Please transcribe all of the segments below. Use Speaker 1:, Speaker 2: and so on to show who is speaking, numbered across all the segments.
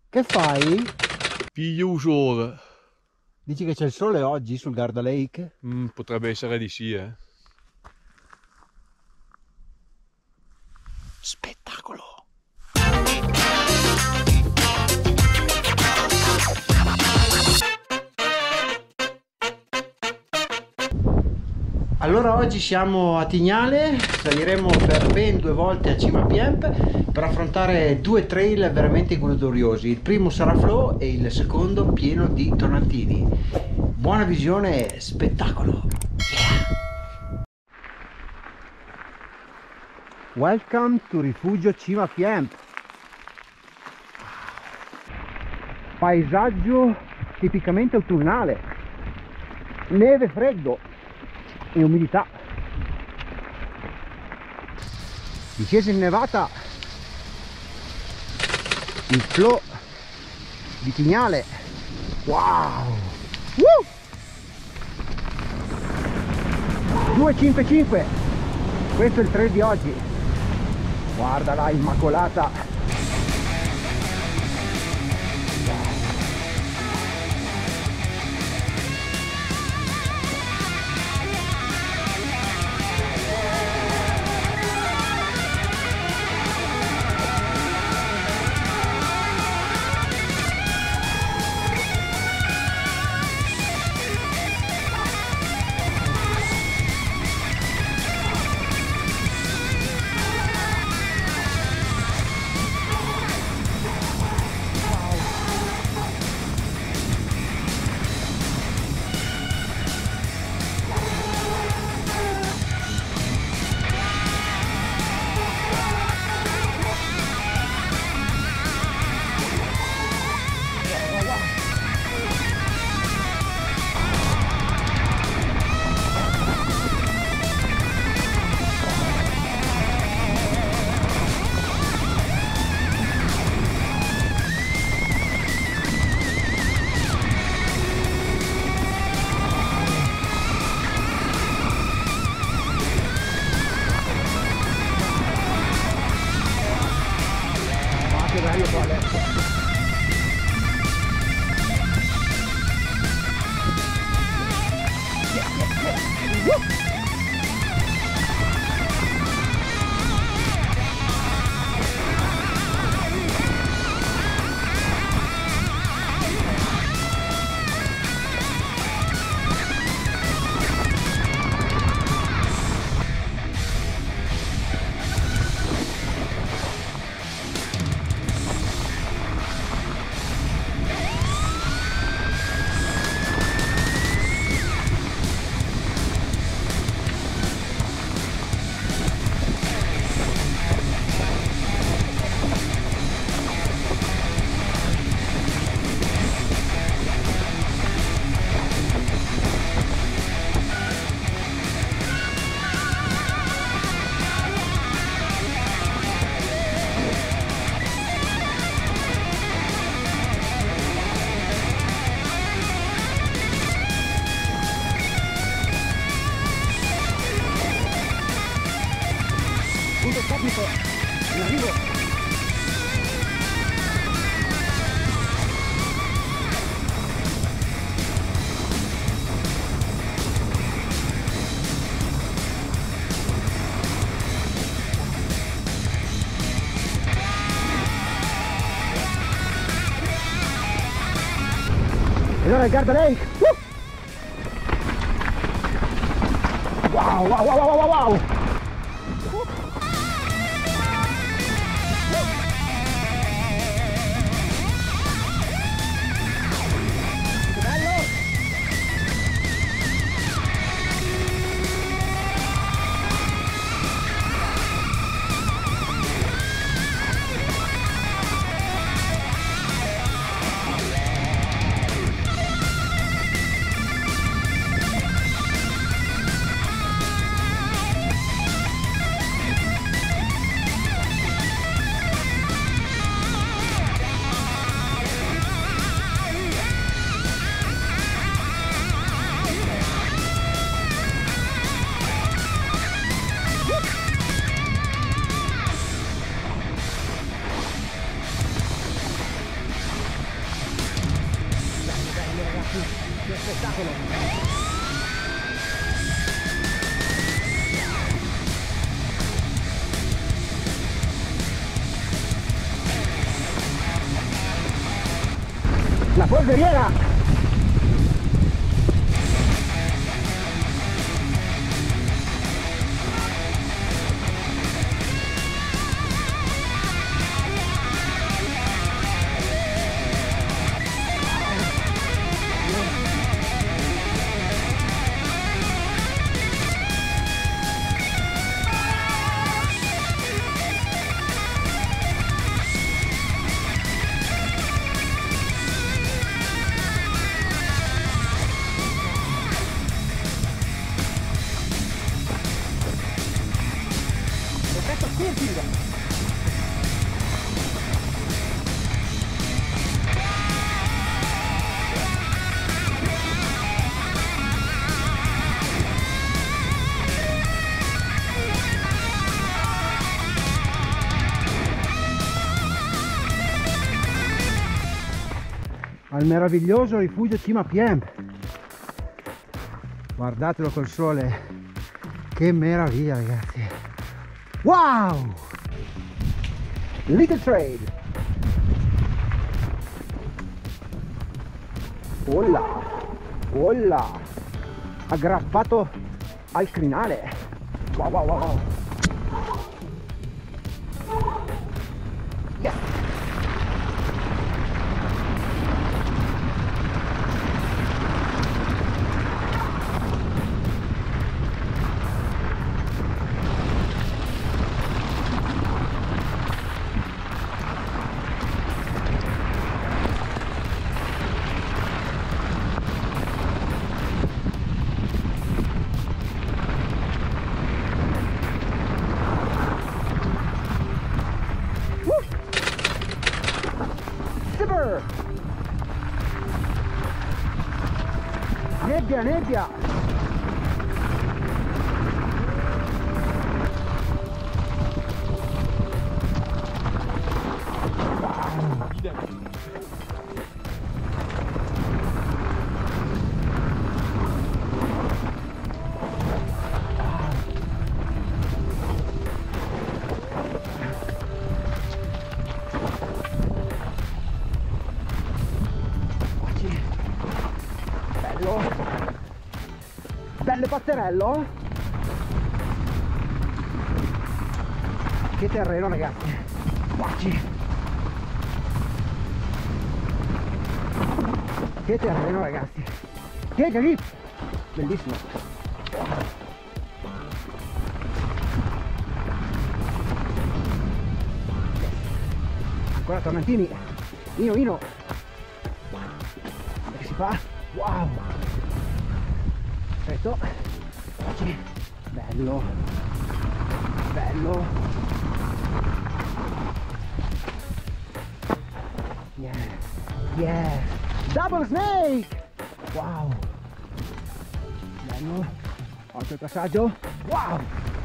Speaker 1: Che fai?
Speaker 2: Piglio sole.
Speaker 1: Dici che c'è il sole oggi sul Garda Lake?
Speaker 2: Potrebbe essere di sì, eh.
Speaker 1: Spettacolo! Allora oggi siamo a Tignale, saliremo per ben 2 volte a Cima Piemp per affrontare 2 trail veramente gloriosi. Il primo sarà flow e il secondo pieno di tonantini. Buona visione e spettacolo! Yeah. Welcome to Rifugio Cima Piemp. Paesaggio tipicamente autunnale, neve, freddo e umidità. Discesa innevata, il flow di Tignale. Wow! 255, questo è il trail di oggi. Guarda là, immacolata. Punto tecnico in arrivo. E allora il Garda Lake. Wow, wow, wow, wow, wow, wow. spettacolo! La polveriera! Al meraviglioso rifugio Cima Piemp. Guardatelo col sole, che meraviglia ragazzi. Wow! Little Trail. Olla, olla, aggrappato al crinale. Wow wow wow. Yes. Nebbia, nebbia! Bello pazzerello. Che terreno ragazzi. Guardi. Che terreno ragazzi. Che grip. Bellissimo. Ancora tormentini. Ino. Che si fa? Wow. Perfetto. Oggi bello, bello. Yeah, double snake. Wow, bello. Altro passaggio. Wow.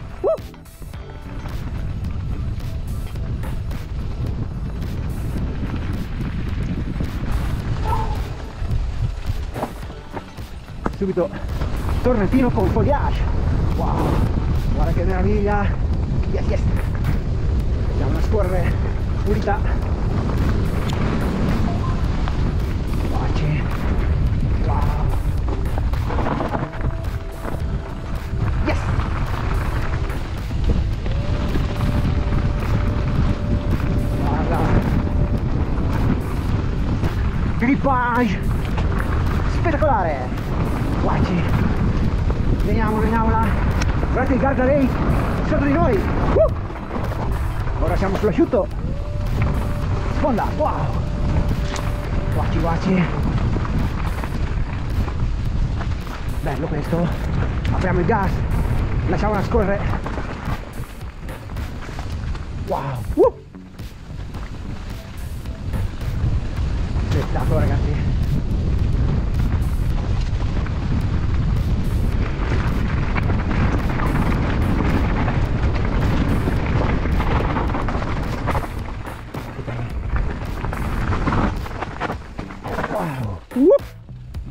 Speaker 1: Subito torrentino con foliage. Wow, guarda che meraviglia. Yes. Andiamo a scorrere pulita. Guarda. Wow. Yes. Guarda. Grippage. Spettacolare. Guarda. Veniamola, guardate il guardrail sotto di noi. Ora siamo sull'asciutto. Sponda, wow. Guardi. Bello questo. Apriamo il gas, lasciamola scorrere. Wow. Spettacolo ragazzi.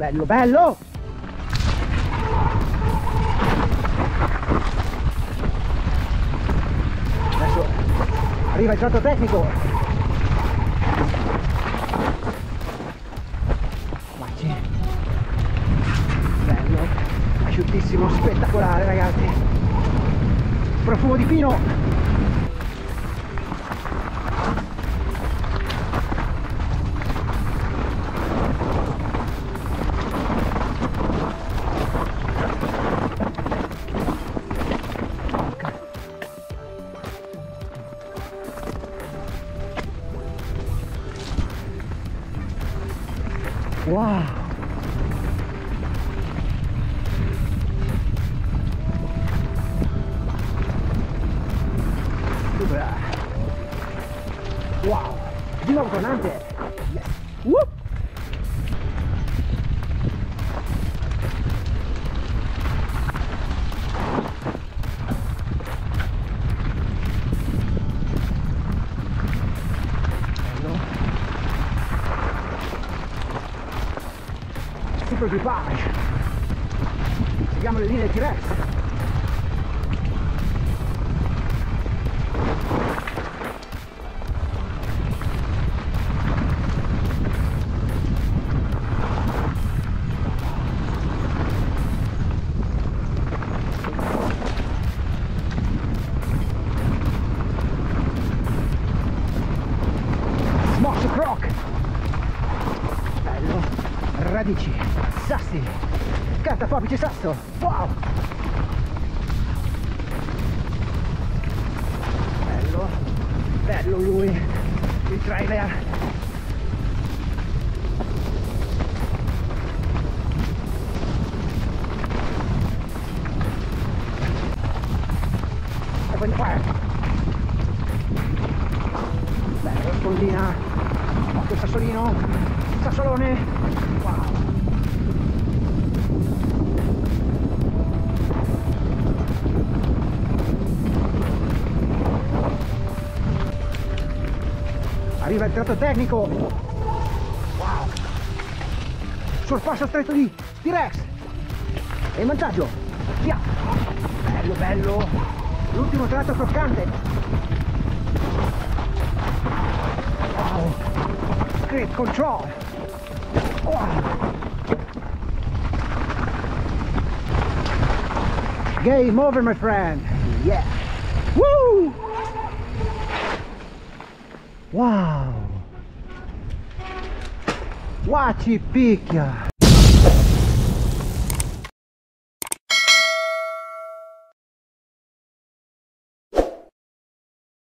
Speaker 1: Bello, bello! Adesso arriva il tratto tecnico. Guardi. Bello, asciuttissimo, spettacolare ragazzi. Profumo di pino. Wow! Super! Wow! Di nuovo tornante! Yes! Whoop! Super equipage, seguiamo le linee T-Rex. Smosso croc, bello, radici, sassi, carta, forbice, sasso, wow! Bello, bello lui, il driver. E poi fire. Bello, spondina, occhio il sassolino, sassolone, wow! Arriva il tratto tecnico. Wow! Sorpasso stretto di T-Rex. E il vantaggio. Via! Bello, bello. L'ultimo tratto croccante. Wow! Grip control. Wow! Game over, my friend. Yeah! Woo! Wow! Qua ci picchia!